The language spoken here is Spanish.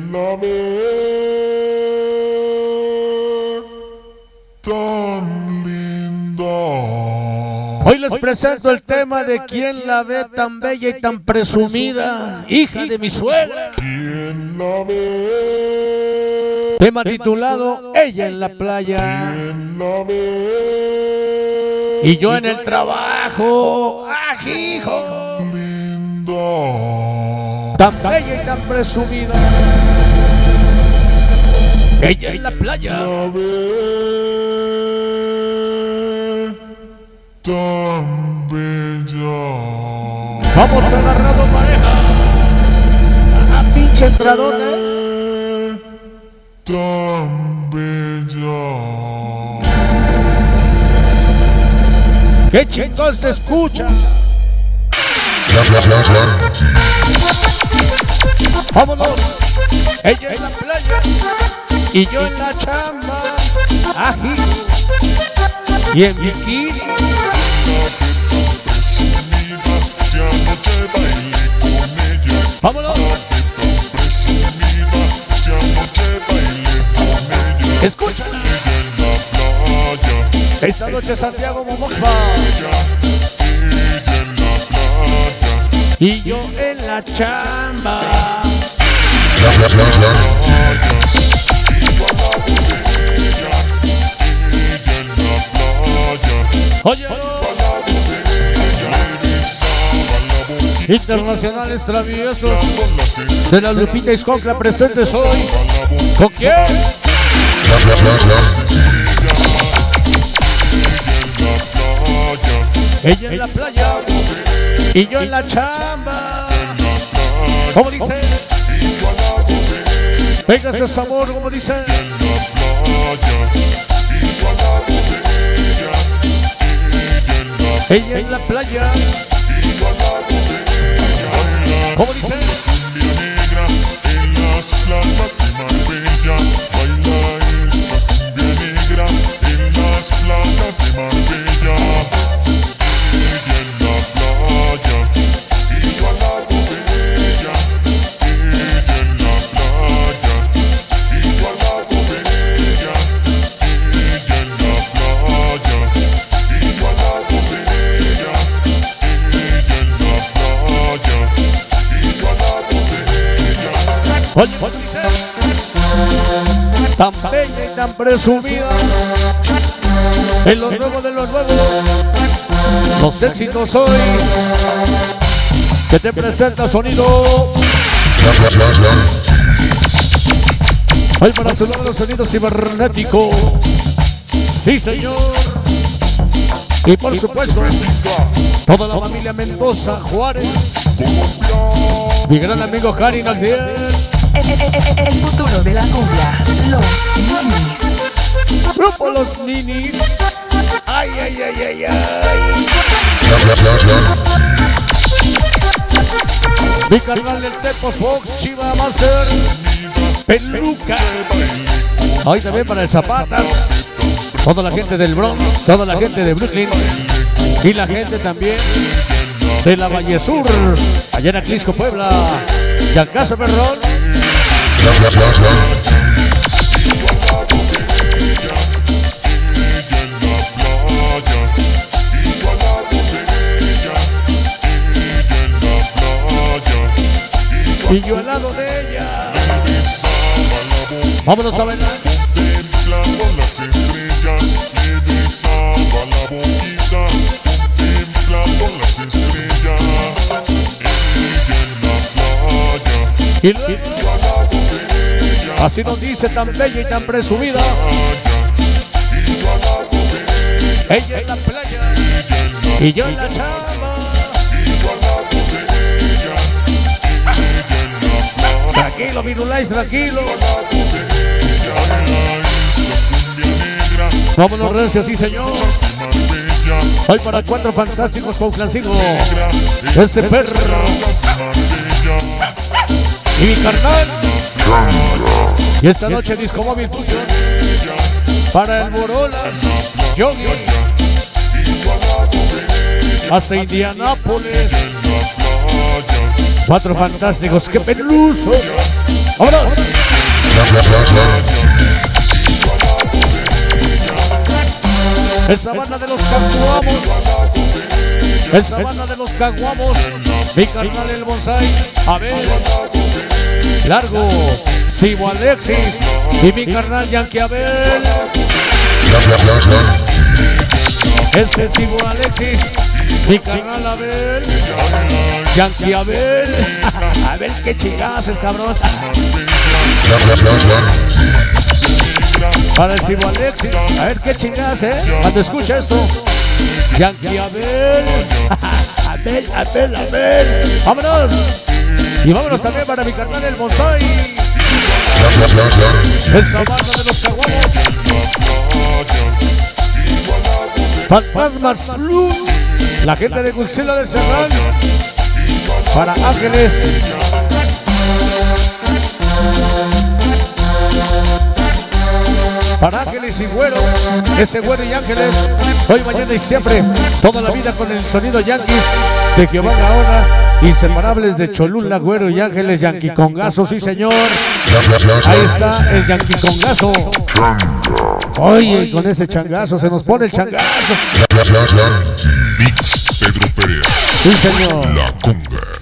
la ve tan linda? Hoy les presento el tema de quién la ve tan bella y tan presumida, hija de mi suegra. ¿Quién la ve? Tema titulado Ella en la playa. ¿Quién la ve? Y yo en el trabajo. ¡Ah, hijo! Linda. Tan bella y tan presumida. Ella en la playa. La ve tan bella. Vamos agarrando pareja. Ah, pinche entradona. Tan bella. ¡Qué chingón se escucha! ¡Vámonos! Ella en la playa y yo en la chamba. Ají. Y en bikini. Presumida, si anoche bailé con ella. ¡Vámonos! Presumida, si anoche bailé con ella. ¡Escúchala! Ella en la playa. Esta noche Santiago Momoxpa. Ella en la playa. Y yo en la chamba. Oye, internacionales traviesos de la Lupita Iscocla presentes hoy. ¿Con quién? Ella en la playa y yo en la chamba. ¿Cómo dice? Véngase ese amor, como dice. Ella en la playa. ¿Cómo dice? Cumbia negra en las playas de Marbella. Baila esta cumbia negra en las playas de Marbella. Ella en la playa y yo al lado de ella. Ella en la playa y yo al lado de ella. Ella en la playa y yo al lado de ella. Ella en la playa y yo al lado de ella. Oye, ¿cómo dice? Tan bella y tan presumida. En los nuevos de los nuevos. Los éxitos hoy. Que te presenta sonido. Hoy para saludar los sonidos cibernéticos. Sí, señor. Y por supuesto, toda la familia Mendoza, Juárez. Mi gran amigo Harry Nagdiel. El futuro de la cumbia, los ninis. Grupo Los Ninis. Ay, ay, ay, ay, ay. Mi carnal del Tepos Fox, Chiva Master, Peluca. Hoy también para el Zapatas. Toda la gente del Bronx, toda la gente de Brooklyn. Y la gente también de la Valle Sur. Allá en Aclisco, Puebla. Y acaso, perdón. Y yo al lado de ella. Vámonos a bailar. Contemplando las estrellas, le besaba la boquita. Contemplando las estrellas, ella en la playa. Y luego, Yo al lado de ella, así nos dice, tan bella y tan presumida. y yo al lado de ella, Ella en la playa y yo en la chamba. y yo al lado de ella, ella en la playa. Tranquilo, Virulais, tranquilo. Vámonos, Recio, sí, señor. Hoy para 4 fantásticos con Flancino. Ese perro. Y mi carnal. Y esta noche Disco Móvil Fusion. Para el Borolas. Yogi. Hasta Indianápolis. 4 fantásticos. ¡Qué peluso! ¡Vámonos! Esa banda de los caguamos. Esa banda de los caguamos. Mi carnal el bonsai. A ver. Largo. Sibo Alexis. Y mi carnal Yankee Abel. Ese es Sibo Alexis. Mi carnal Abel. Yankee Abel. Abel, qué chingases, cabrón. Para el Sibo Alexis. A ver qué chingas, cuando escucha esto. Yankee Abel. Abel, Abel, Abel. Vámonos. Y vámonos también para mi carnal el bonsai. Esa banda de los caguamos. Fantasmas Plus. La gente de Huixila de Serrán. Para Ángeles. Para Ángeles y Güero. Ese Güero y Ángeles. Hoy, mañana y siempre. Toda la vida con el sonido Yankees de Giovanna Gaona. Inseparables de Cholula, Güero y Ángeles. Yankee Congazo, sí señor. Ahí está el Yankee Congazo. Oye, con ese changazo se nos pone el changazo. Mix Pedro Perea. Sí señor. La Conga.